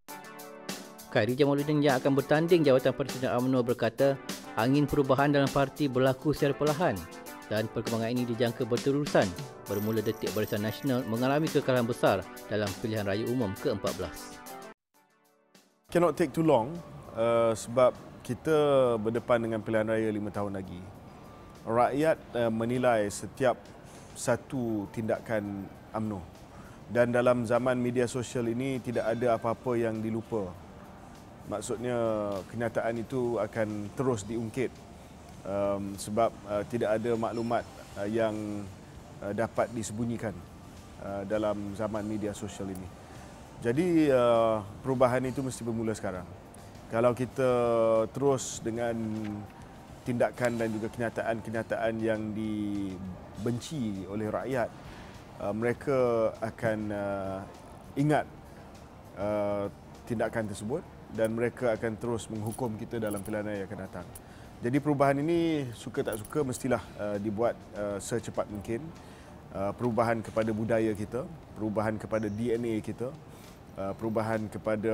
Khairi Jamaluddin yang akan bertanding jawatan Presiden UMNO berkata, angin perubahan dalam parti berlaku secara perlahan dan perkembangan ini dijangka berterusan bermula detik Barisan Nasional mengalami kekalahan besar dalam pilihan raya umum ke-14. Cannot take too long sebab kita berdepan dengan pilihan raya 5 tahun lagi. Rakyat menilai setiap satu tindakan UMNO. Dan dalam zaman media sosial ini tidak ada apa-apa yang dilupa. Maksudnya kenyataan itu akan terus diungkit sebab tidak ada maklumat yang dapat disembunyikan dalam zaman media sosial ini. Jadi perubahan itu mesti bermula sekarang. Kalau kita terus dengan tindakan dan juga kenyataan-kenyataan yang dibenci oleh rakyat, mereka akan ingat tindakan tersebut dan mereka akan terus menghukum kita dalam pilihan raya akan datang. Jadi perubahan ini suka tak suka mestilah dibuat secepat mungkin. Perubahan kepada budaya kita, perubahan kepada DNA kita, perubahan kepada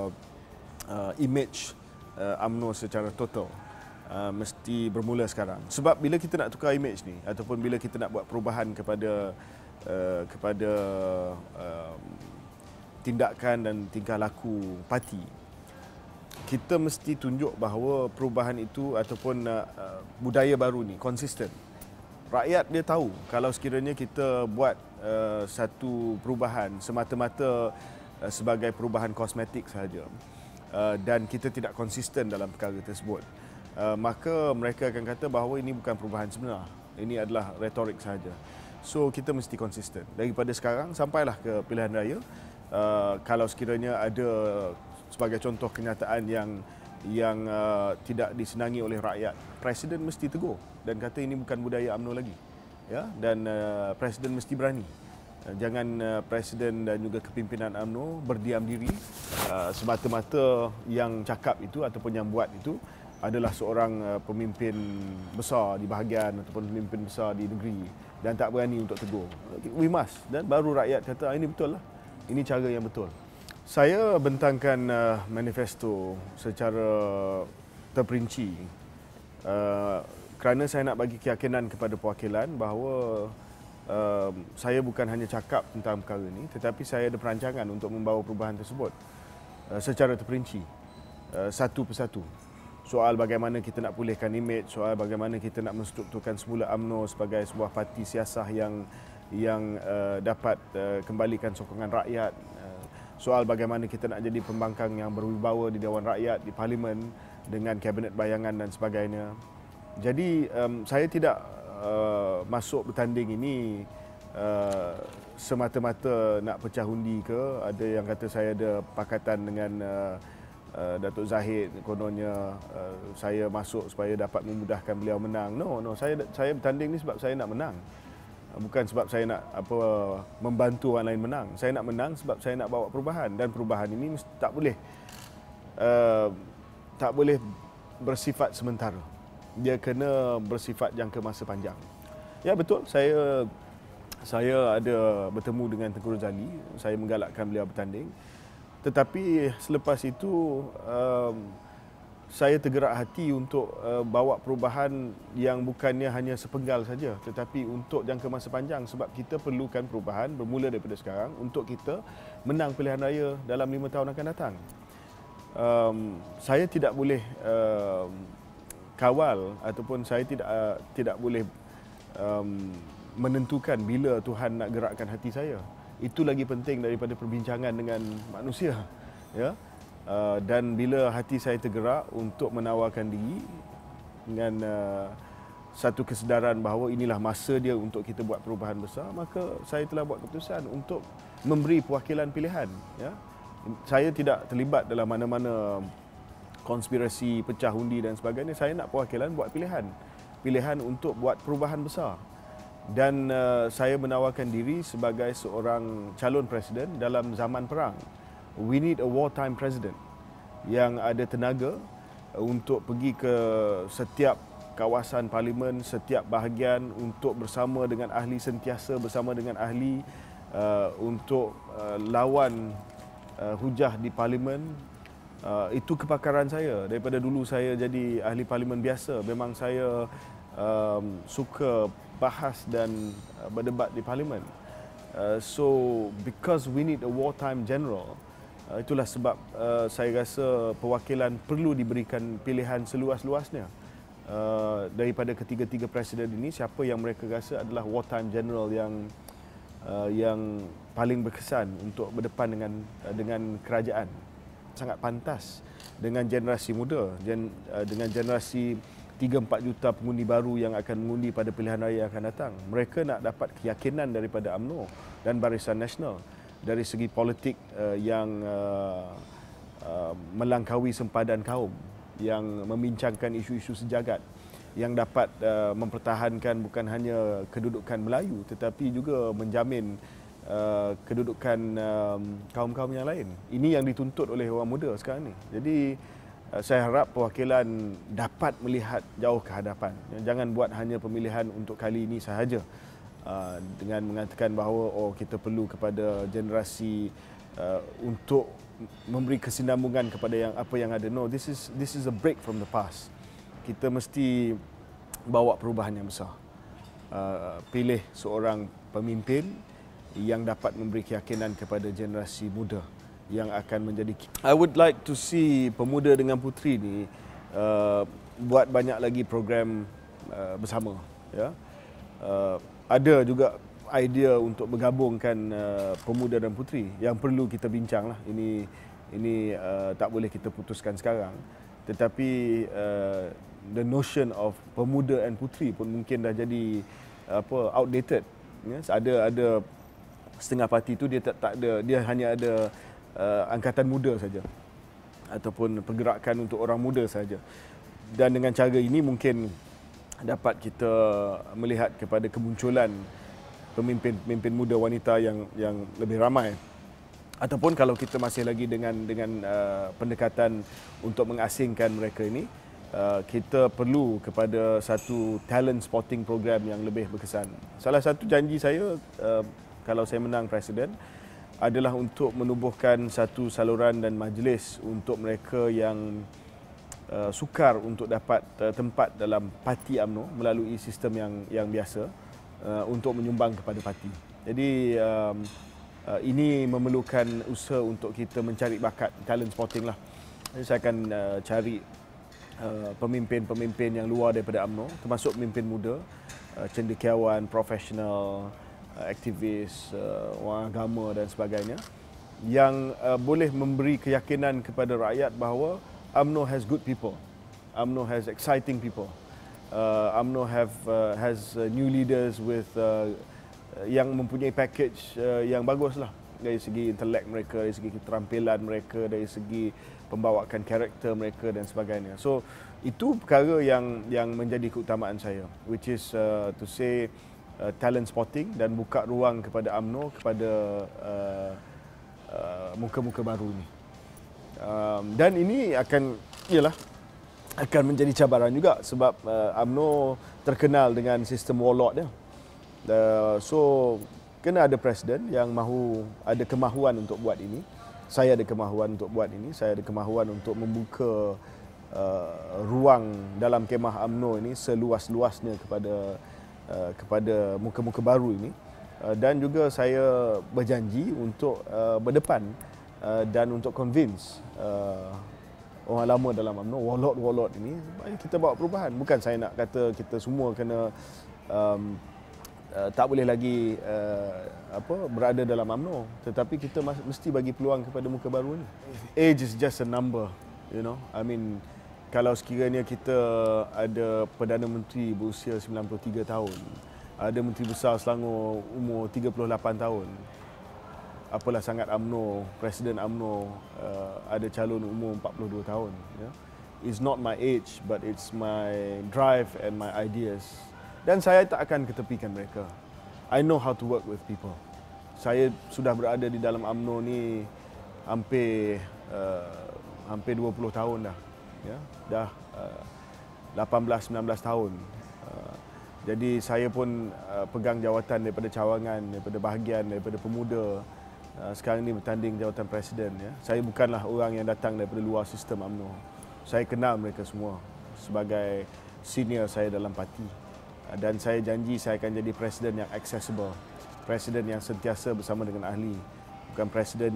image UMNO secara total mesti bermula sekarang. Sebab bila kita nak tukar image ni ataupun bila kita nak buat perubahan kepada tindakan dan tingkah laku parti, kita mesti tunjuk bahawa perubahan itu ataupun budaya baru ni konsisten. Rakyat dia tahu kalau sekiranya kita buat satu perubahan semata-mata sebagai perubahan kosmetik sahaja dan kita tidak konsisten dalam perkara tersebut, maka mereka akan kata bahawa ini bukan perubahan sebenar, ini adalah retorik sahaja. So kita mesti konsisten daripada sekarang sampailah ke pilihan raya. Kalau sekiranya ada sebagai contoh kenyataan yang tidak disenangi oleh rakyat, Presiden mesti tegur dan kata ini bukan budaya UMNO lagi, ya, dan Presiden mesti berani. Jangan Presiden dan juga kepimpinan UMNO berdiam diri semata-mata yang cakap itu ataupun yang buat itu adalah seorang pemimpin besar di bahagian ataupun pemimpin besar di negeri dan tak berani untuk tegur. We must, dan baru rakyat kata ini betul lah, ini cara yang betul. Saya bentangkan manifesto secara terperinci kerana saya nak bagi keyakinan kepada perwakilan bahawa saya bukan hanya cakap tentang perkara ini, tetapi saya ada perancangan untuk membawa perubahan tersebut secara terperinci, satu persatu. Soal bagaimana kita nak pulihkan imej, soal bagaimana kita nak menstrukturkan semula UMNO sebagai sebuah parti siasah yang dapat kembalikan sokongan rakyat, soal bagaimana kita nak jadi pembangkang yang berwibawa di Dewan Rakyat, di Parlimen dengan kabinet bayangan dan sebagainya. Jadi saya tidak masuk bertanding ini semata-mata nak pecah undi ke. Ada yang kata saya ada pakatan dengan Datuk Zahid, kononnya saya masuk supaya dapat memudahkan beliau menang. No, saya bertanding ni sebab saya nak menang. Bukan sebab saya nak membantu orang lain menang. Saya nak menang sebab saya nak bawa perubahan, dan perubahan ini tak boleh bersifat sementara. Dia kena bersifat jangka masa panjang. Ya betul, saya ada bertemu dengan Tengku Rozali, saya menggalakkan beliau bertanding. Tetapi selepas itu saya tergerak hati untuk bawa perubahan yang bukannya hanya sepenggal saja, tetapi untuk jangka masa panjang, sebab kita perlukan perubahan bermula daripada sekarang untuk kita menang pilihan raya dalam 5 tahun akan datang. Saya tidak boleh kawal ataupun saya tidak boleh menentukan bila Tuhan nak gerakkan hati saya. Itu lagi penting daripada perbincangan dengan manusia, ya. Dan bila hati saya tergerak untuk menawarkan diri dengan satu kesedaran bahawa inilah masa dia untuk kita buat perubahan besar, maka saya telah buat keputusan untuk memberi perwakilan pilihan, ya. Saya tidak terlibat dalam mana-mana konspirasi pecah undi dan sebagainya. Saya nak perwakilan buat pilihan untuk buat perubahan besar. Dan saya menawarkan diri sebagai seorang calon presiden dalam zaman perang. We need a wartime president yang ada tenaga untuk pergi ke setiap kawasan parlimen, setiap bahagian untuk bersama dengan ahli, sentiasa bersama dengan ahli untuk lawan hujah di parlimen. Itu kepakaran saya. Daripada dulu saya jadi ahli parlimen biasa. Memang saya suka bahas dan berdebat di parlimen. So because we need a wartime general, itulah sebab saya rasa perwakilan perlu diberikan pilihan seluas-luasnya. Daripada ketiga-tiga presiden ini, siapa yang mereka rasa adalah wartime general yang paling berkesan untuk berdepan dengan kerajaan. Sangat pantas dengan generasi muda, dengan generasi 3-4 juta pengundi baru yang akan mengundi pada pilihan raya yang akan datang. Mereka nak dapat keyakinan daripada UMNO dan Barisan Nasional dari segi politik yang melangkaui sempadan kaum, yang membincangkan isu-isu sejagat, yang dapat mempertahankan bukan hanya kedudukan Melayu tetapi juga menjamin kedudukan kaum-kaum yang lain. Ini yang dituntut oleh orang muda sekarang ni. Jadi saya harap perwakilan dapat melihat jauh ke hadapan. Jangan buat hanya pemilihan untuk kali ini sahaja dengan mengatakan bahawa kita perlu kepada generasi untuk memberi kesinambungan kepada apa yang ada. No, this is a break from the past. Kita mesti bawa perubahan yang besar. Pilih seorang pemimpin yang dapat memberi keyakinan kepada generasi muda yang akan menjadi. I would like to see pemuda dengan puteri ni buat banyak lagi program bersama. Ya, ada juga idea untuk bergabungkan pemuda dan puteri yang perlu kita bincang lah. Ini tak boleh kita putuskan sekarang. Tetapi the notion of pemuda dan puteri pun mungkin dah jadi outdated. Yes, ada setengah parti tu dia tak ada, dia hanya ada angkatan muda saja ataupun pergerakan untuk orang muda saja. Dan dengan cara ini mungkin dapat kita melihat kepada kemunculan pemimpin-pemimpin muda wanita yang lebih ramai. Ataupun kalau kita masih lagi dengan pendekatan untuk mengasingkan mereka ini, kita perlu kepada satu talent spotting program yang lebih berkesan. Salah satu janji saya kalau saya menang presiden adalah untuk menubuhkan satu saluran dan majlis untuk mereka yang sukar untuk dapat tempat dalam parti UMNO melalui sistem yang biasa untuk menyumbang kepada parti. Jadi ini memerlukan usaha untuk kita mencari bakat, talent spotting lah. Jadi saya akan cari pemimpin-pemimpin yang luar daripada UMNO, termasuk pemimpin muda, cendekiawan, profesional, aktivis, orang agama dan sebagainya, yang boleh memberi keyakinan kepada rakyat bahawa UMNO has good people, UMNO has exciting people, UMNO has new leaders with yang mempunyai package yang bagus lah dari segi intelek mereka, dari segi keterampilan mereka, dari segi pembawaan karakter mereka dan sebagainya. So itu perkara yang menjadi keutamaan saya, which is to say talent spotting dan buka ruang kepada UMNO, kepada muka-muka baru ini. Dan ini akan menjadi cabaran juga sebab UMNO terkenal dengan sistem warlord dia. So kena ada presiden yang ada kemahuan untuk buat ini. Saya ada kemahuan untuk buat ini. Saya ada kemahuan untuk membuka ruang dalam kemah UMNO ini seluas-luasnya kepada muka-muka baru ini, dan juga saya berjanji untuk berdepan dan untuk convince orang lama dalam UMNO, warlord ini, mari kita bawa perubahan. Bukan saya nak kata kita semua kena tak boleh lagi berada dalam UMNO, tetapi kita mesti bagi peluang kepada muka baru ni. Age is just a number, you know. I mean, kalau sekiranya kita ada Perdana Menteri berusia 93 tahun, ada Menteri Besar Selangor umur 38 tahun, apalah sangat UMNO, Presiden UMNO ada calon umur 42 tahun. Ya. It's not my age, but it's my drive and my ideas. Dan saya tak akan ketepikan mereka. I know how to work with people. Saya sudah berada di dalam UMNO ni hampir 20 tahun dah. Ya, dah 18-19 tahun. Jadi saya pun pegang jawatan daripada cawangan, daripada bahagian, daripada pemuda sekarang ini bertanding jawatan Presiden. Ya. Saya bukanlah orang yang datang daripada luar sistem UMNO. Saya kenal mereka semua sebagai senior saya dalam parti. Dan saya janji saya akan jadi Presiden yang accessible. Presiden yang sentiasa bersama dengan ahli. Bukan Presiden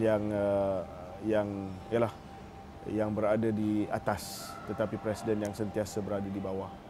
yang berada di atas, tetapi Presiden yang sentiasa berada di bawah.